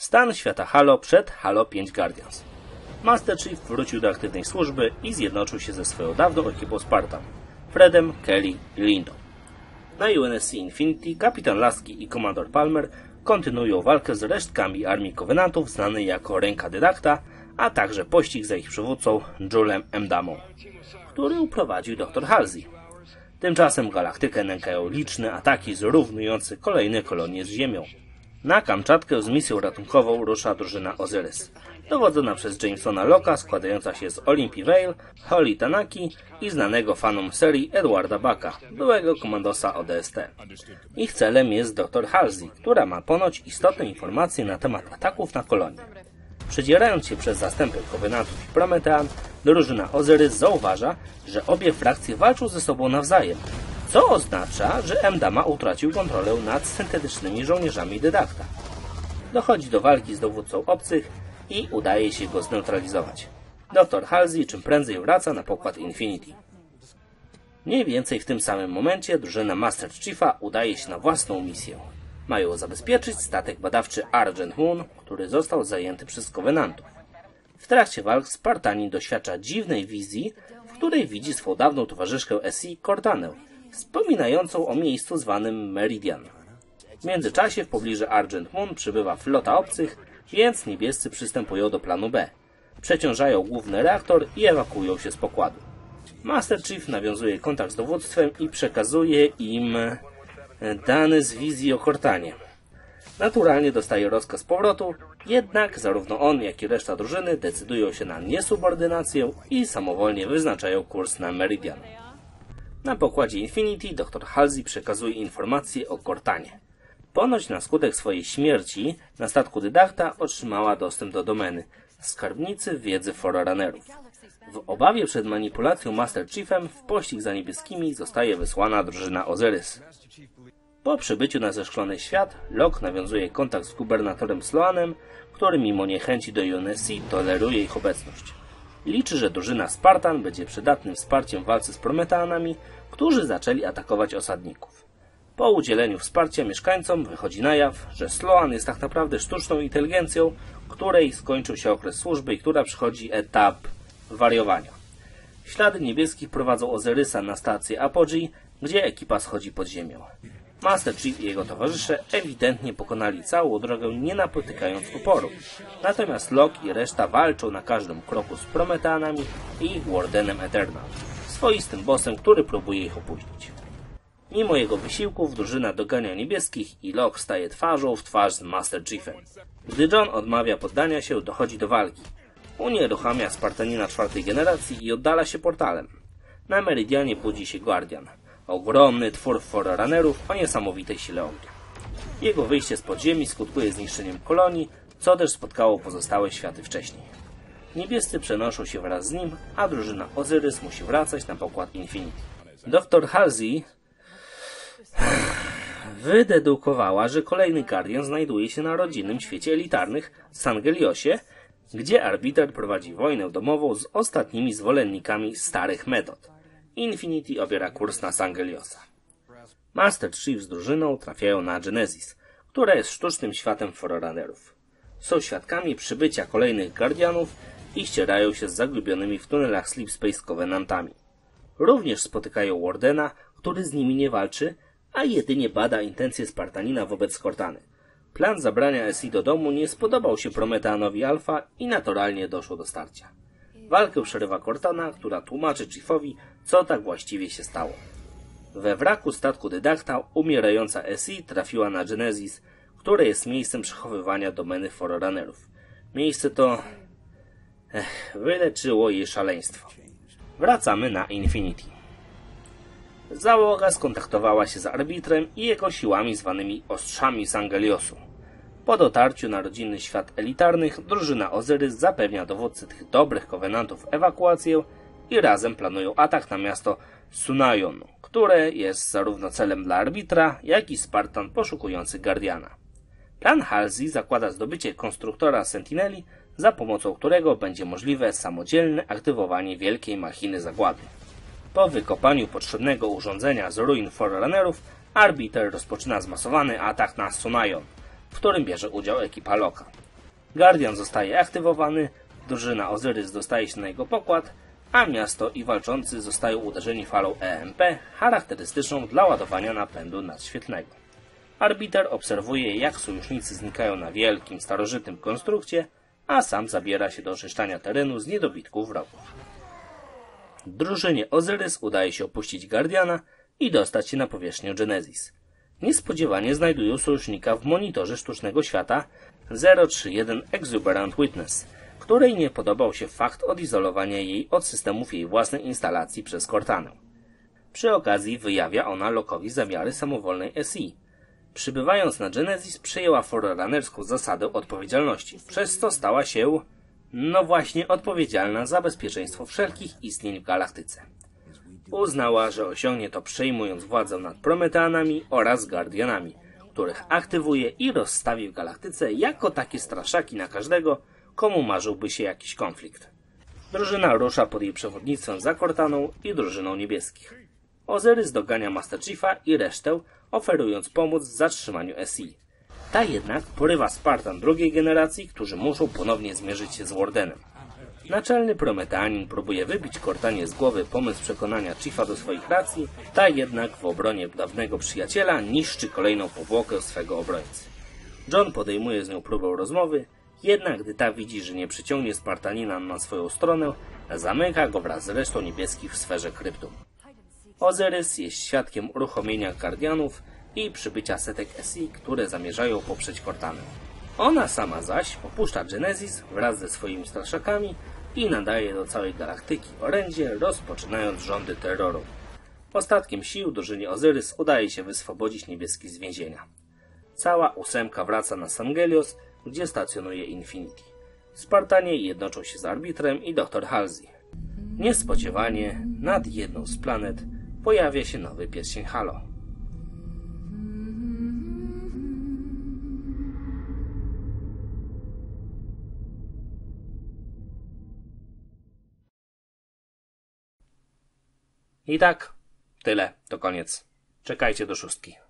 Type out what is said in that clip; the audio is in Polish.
Stan świata Halo przed Halo 5 Guardians. Master Chief wrócił do aktywnej służby i zjednoczył się ze swoją dawną ekipą Spartan, Fredem, Kelly i Lindą. Na UNSC Infinity kapitan Lasky i komandor Palmer kontynuują walkę z resztkami armii Covenantów znanej jako Ręka Dydakta, a także pościg za ich przywódcą Julem M'Damą, który uprowadził dr Halsey. Tymczasem galaktykę nękają liczne ataki zrównujące kolejne kolonie z Ziemią. Na Kamczatkę z misją ratunkową rusza drużyna Ozyrys, dowodzona przez Jamesona Locka, składająca się z Olympii Vale, Holly Tanaki i znanego fanom serii Edwarda Bucka, byłego komandosa ODST. Ich celem jest dr Halsey, która ma ponoć istotne informacje na temat ataków na kolonię. Przedzierając się przez zastępy Covenantów i Prometean, drużyna Ozyrys zauważa, że obie frakcje walczą ze sobą nawzajem, co oznacza, że M'Dama utracił kontrolę nad syntetycznymi żołnierzami Dydakta. Dochodzi do walki z dowódcą obcych i udaje się go zneutralizować. Dr Halsey czym prędzej wraca na pokład Infinity. Mniej więcej w tym samym momencie drużyna Master Chiefa udaje się na własną misję. Mają zabezpieczyć statek badawczy Argent Moon, który został zajęty przez Covenantów. W trakcie walk Spartanin doświadcza dziwnej wizji, w której widzi swą dawną towarzyszkę SI Cortanę, wspominającą o miejscu zwanym Meridian. W międzyczasie w pobliżu Argent Moon przybywa flota obcych, więc niebiescy przystępują do planu B. Przeciążają główny reaktor i ewakuują się z pokładu. Master Chief nawiązuje kontakt z dowództwem i przekazuje im dane z wizji o Cortanie. Naturalnie dostaje rozkaz powrotu, jednak zarówno on, jak i reszta drużyny decydują się na niesubordynację i samowolnie wyznaczają kurs na Meridian. Na pokładzie Infinity dr Halsey przekazuje informacje o Cortanie. Ponoć na skutek swojej śmierci na statku Dydakta otrzymała dostęp do domeny skarbnicy wiedzy Forerunnerów. W obawie przed manipulacją Master Chiefem w pościg za niebieskimi zostaje wysłana drużyna Ozyrys. Po przybyciu na zeszklony świat, Locke nawiązuje kontakt z gubernatorem Sloanem, który mimo niechęci do UNSC toleruje ich obecność. Liczy, że drużyna Spartan będzie przydatnym wsparciem w walce z Prometeanami, którzy zaczęli atakować osadników. Po udzieleniu wsparcia mieszkańcom wychodzi na jaw, że Sloan jest tak naprawdę sztuczną inteligencją, której skończył się okres służby i która przychodzi etap wariowania. Ślady niebieskich prowadzą Ozyrysa na stację Apogee, gdzie ekipa schodzi pod ziemią. Master Chief i jego towarzysze ewidentnie pokonali całą drogę, nie napotykając oporu. Natomiast Locke i reszta walczą na każdym kroku z Prometeanami i Wardenem Eternal, swoistym bossem, który próbuje ich opóźnić. Mimo jego wysiłków drużyna dogania niebieskich i Locke staje twarzą w twarz z Master Chiefem. Gdy John odmawia poddania się, dochodzi do walki. Unieruchamia Spartanina czwartej generacji i oddala się portalem. Na Meridianie budzi się Guardian, ogromny twór Forerunnerów o niesamowitej sile ognia. Jego wyjście z podziemi skutkuje zniszczeniem kolonii, co też spotkało pozostałe światy wcześniej. Niebiescy przenoszą się wraz z nim, a drużyna Ozyrys musi wracać na pokład Infinity. Dr Halsey wydedukowała, że kolejny Guardian znajduje się na rodzinnym świecie elitarnych Sangeliosie, gdzie arbiter prowadzi wojnę domową z ostatnimi zwolennikami starych metod. Infinity obiera kurs na Sangeliosa. Master Chief z drużyną trafiają na Genesis, która jest sztucznym światem Forerunnerów. Są świadkami przybycia kolejnych Guardianów i ścierają się z zagubionymi w tunelach Sleep Space Covenantami. Również spotykają Wardena, który z nimi nie walczy, a jedynie bada intencje Spartanina wobec Cortany. Plan zabrania SI do domu nie spodobał się Prometeanowi Alpha i naturalnie doszło do starcia. Walkę przerywa Cortana, która tłumaczy Chiefowi, co tak właściwie się stało. We wraku statku Dydakta umierająca SI trafiła na Genesis, które jest miejscem przechowywania domeny Forerunnerów. Miejsce to wyleczyło jej szaleństwo. Wracamy na Infinity. Załoga skontaktowała się z arbitrem i jego siłami zwanymi Ostrzami Sangeliosu. Po dotarciu na rodzinny świat elitarnych, drużyna Ozyrys zapewnia dowódcy tych dobrych Covenantów ewakuację i razem planują atak na miasto Sunayon, które jest zarówno celem dla arbitra, jak i Spartan poszukujący Guardiana. Plan Halsey zakłada zdobycie konstruktora Sentineli, za pomocą którego będzie możliwe samodzielne aktywowanie wielkiej machiny zagłady. Po wykopaniu potrzebnego urządzenia z ruin Forerunnerów, arbiter rozpoczyna zmasowany atak na Sunayon, w którym bierze udział ekipa Locka. Guardian zostaje aktywowany, drużyna Ozyrys dostaje się na jego pokład, a miasto i walczący zostają uderzeni falą EMP charakterystyczną dla ładowania napędu nadświetlnego. Arbiter obserwuje, jak sojusznicy znikają na wielkim, starożytnym konstrukcie, a sam zabiera się do oczyszczania terenu z niedobitków wrogów. Drużynie Ozyrys udaje się opuścić Guardiana i dostać się na powierzchnię Genesis. Niespodziewanie znajdują sojusznika w monitorze sztucznego świata 031 Exuberant Witness, której nie podobał się fakt odizolowania jej od systemów jej własnej instalacji przez Cortanę. Przy okazji wyjawia ona Locke'owi zamiary samowolnej SI. Przybywając na Genesis przyjęła forerunnerską zasadę odpowiedzialności, przez co stała się, no właśnie, odpowiedzialna za bezpieczeństwo wszelkich istnień w galaktyce. Uznała, że osiągnie to przejmując władzę nad Prometeanami oraz Guardianami, których aktywuje i rozstawi w galaktyce jako takie straszaki na każdego, komu marzyłby się jakiś konflikt. Drużyna rusza pod jej przewodnictwem za Cortaną i drużyną niebieskich. Ozyrys dogania Master Chiefa i resztę, oferując pomoc w zatrzymaniu SI. Ta jednak porywa Spartan drugiej generacji, którzy muszą ponownie zmierzyć się z Wardenem. Naczelny Prometeanin próbuje wybić Cortanie z głowy pomysł przekonania Chiefa do swoich racji, ta jednak w obronie dawnego przyjaciela niszczy kolejną powłokę swego obrońcy. John podejmuje z nią próbę rozmowy, jednak gdy ta widzi, że nie przyciągnie Spartanina na swoją stronę, zamyka go wraz z resztą niebieskich w sferze kryptum. Ozyrys jest świadkiem uruchomienia Guardianów i przybycia setek SI, które zamierzają poprzeć Cortanę. Ona sama zaś opuszcza Genesis wraz ze swoimi straszakami i nadaje do całej galaktyki orędzie, rozpoczynając rządy terroru. Ostatkiem sił drużynie Ozyrys udaje się wyswobodzić niebieskich z więzienia. Cała ósemka wraca na Sangelios, gdzie stacjonuje Infinity. Spartanie jednoczą się z Arbitrem i Dr. Halsey. Niespodziewanie nad jedną z planet pojawia się nowy pierścień Halo. I tak, tyle, to koniec. Czekajcie do 6.